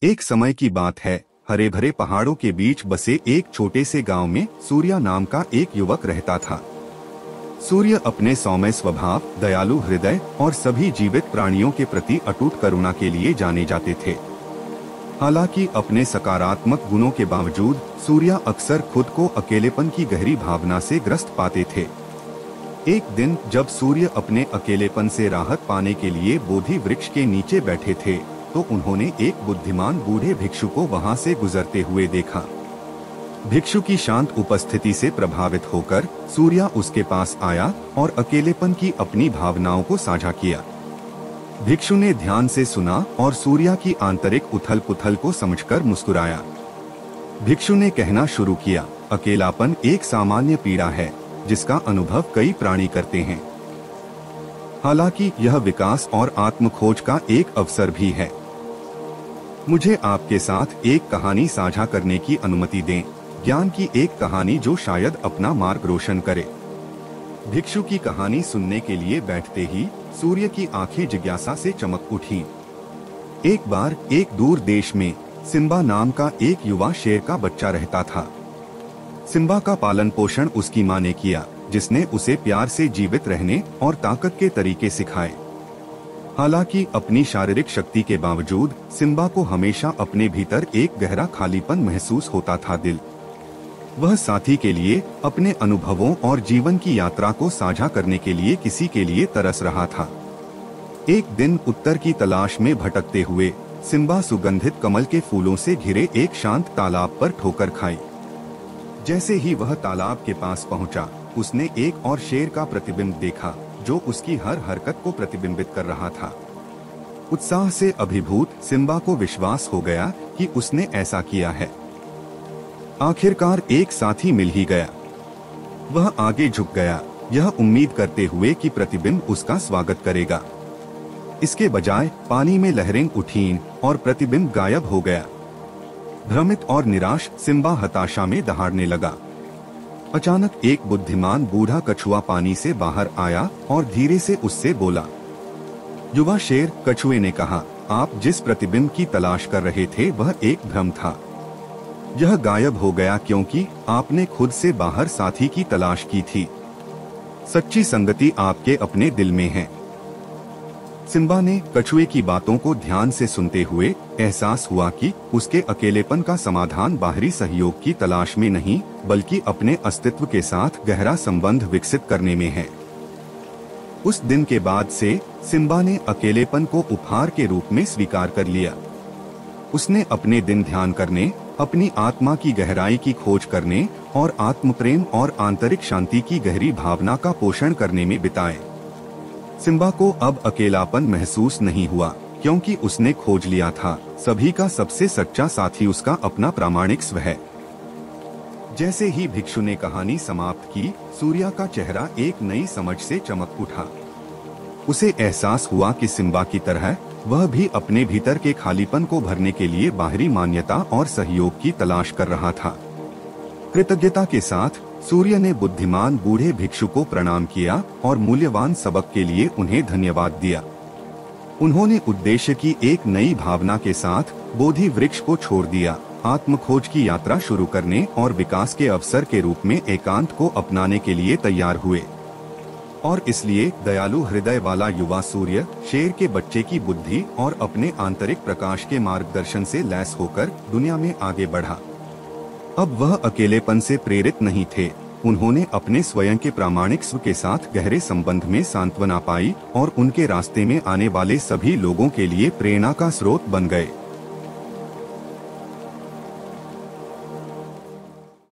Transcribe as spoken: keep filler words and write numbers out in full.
एक समय की बात है, हरे भरे पहाड़ों के बीच बसे एक छोटे से गांव में सूर्या नाम का एक युवक रहता था। सूर्य अपने सौम्य स्वभाव, दयालु हृदय और सभी जीवित प्राणियों के प्रति अटूट करुणा के लिए जाने जाते थे। हालांकि अपने सकारात्मक गुणों के बावजूद सूर्या अक्सर खुद को अकेलेपन की गहरी भावना से ग्रस्त पाते थे। एक दिन जब सूर्य अपने अकेलेपन से राहत पाने के लिए बोधि वृक्ष के नीचे बैठे थे, तो उन्होंने एक बुद्धिमान बूढ़े भिक्षु को वहां से गुजरते हुए देखा। भिक्षु की शांत उपस्थिति से प्रभावित होकर सूर्या उसके पास आया और अकेलेपन की अपनी भावनाओं को साझा किया। भिक्षु ने ध्यान से सुना और सूर्या की आंतरिक उथल पुथल को समझकर मुस्कुराया। भिक्षु ने कहना शुरू किया, अकेलापन एक सामान्य पीड़ा है जिसका अनुभव कई प्राणी करते हैं। हालांकि यह विकास और आत्मखोज का एक अवसर भी है। मुझे आपके साथ एक कहानी साझा करने की अनुमति दें, ज्ञान की एक कहानी जो शायद अपना मार्ग रोशन करे। भिक्षु की कहानी सुनने के लिए बैठते ही सूर्य की आंखें जिज्ञासा से चमक उठी। एक बार एक दूर देश में सिम्बा नाम का एक युवा शेर का बच्चा रहता था। सिम्बा का पालन पोषण उसकी मां ने किया, जिसने उसे प्यार से जीवित रहने और ताकत के तरीके सिखाए। हालांकि अपनी शारीरिक शक्ति के बावजूद सिम्बा को हमेशा अपने भीतर एक गहरा खालीपन महसूस होता था। दिल वह साथी के लिए, अपने अनुभवों और जीवन की यात्रा को साझा करने के लिए किसी के लिए तरस रहा था। एक दिन उत्तर की तलाश में भटकते हुए सिम्बा सुगंधित कमल के फूलों से घिरे एक शांत तालाब पर ठोकर खाई। जैसे ही वह तालाब के पास पहुंचा, उसने एक और शेर का प्रतिबिंब देखा जो उसकी हर हरकत को प्रतिबिंबित कर रहा था। उत्साह से अभिभूत सिम्बा को विश्वास हो गया कि उसने ऐसा किया है। आखिरकार एक साथी मिल ही गया। वह आगे झुक गया, यह उम्मीद करते हुए कि प्रतिबिंब उसका स्वागत करेगा। इसके बजाय पानी में लहरें उठीं और प्रतिबिंब गायब हो गया। भ्रमित और निराश सिम्बा हताशा में दहाड़ने लगा। अचानक एक बुद्धिमान बूढ़ा कछुआ पानी से बाहर आया और धीरे से उससे बोला। युवा शेर, कछुए ने कहा, आप जिस प्रतिबिंब की तलाश कर रहे थे वह एक भ्रम था। यह गायब हो गया क्योंकि आपने खुद से बाहर साथी की तलाश की थी। सच्ची संगति आपके अपने दिल में है। सिम्बा ने कछुए की बातों को ध्यान से सुनते हुए एहसास हुआ कि उसके अकेलेपन का समाधान बाहरी सहयोग की तलाश में नहीं, बल्कि अपने अस्तित्व के साथ गहरा संबंध विकसित करने में है। उस दिन के बाद से सिम्बा ने अकेलेपन को उपहार के रूप में स्वीकार कर लिया। उसने अपने दिन ध्यान करने, अपनी आत्मा की गहराई की खोज करने और आत्म प्रेम और आंतरिक शांति की गहरी भावना का पोषण करने में बिताए। सिम्बा को अब अकेलापन महसूस नहीं हुआ, क्योंकि उसने खोज लिया था, सभी का सबसे सच्चा साथी उसका अपना प्रामाणिक स्व है। जैसे ही भिक्षु ने कहानी समाप्त की, सूर्या का चेहरा एक नई समझ से चमक उठा। उसे एहसास हुआ कि सिम्बा की तरह वह भी अपने भीतर के खालीपन को भरने के लिए बाहरी मान्यता और सहयोग की तलाश कर रहा था। कृतज्ञता के साथ सूर्य ने बुद्धिमान बूढ़े भिक्षु को प्रणाम किया और मूल्यवान सबक के लिए उन्हें धन्यवाद दिया। उन्होंने उद्देश्य की एक नई भावना के साथ बोधि वृक्ष को छोड़ दिया, आत्मखोज की यात्रा शुरू करने और विकास के अवसर के रूप में एकांत को अपनाने के लिए तैयार हुए। और इसलिए दयालु हृदय वाला युवा सूर्य शेर के बच्चे की बुद्धि और अपने आंतरिक प्रकाश के मार्गदर्शन से लैस होकर दुनिया में आगे बढ़ा। अब वह अकेलेपन से प्रेरित नहीं थे, उन्होंने अपने स्वयं के प्रामाणिक स्व के साथ गहरे संबंध में सांत्वना पाई और उनके रास्ते में आने वाले सभी लोगों के लिए प्रेरणा का स्रोत बन गए।